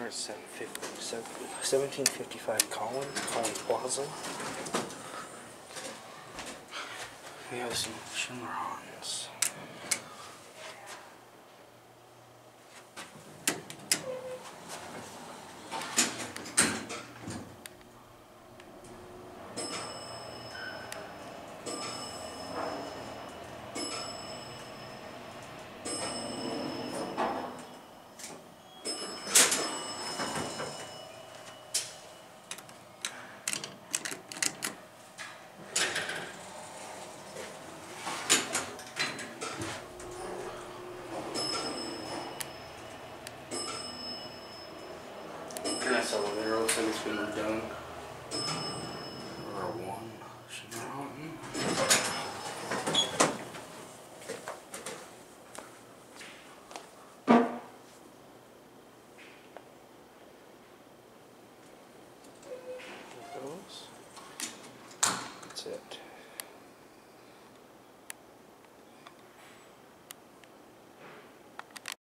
Start 1755 Collins Plaza. We have some Schindler Haughton's. Nice elevator, looks like it's been redone. Number 1, Schindler Haughton. There it goes. That's it.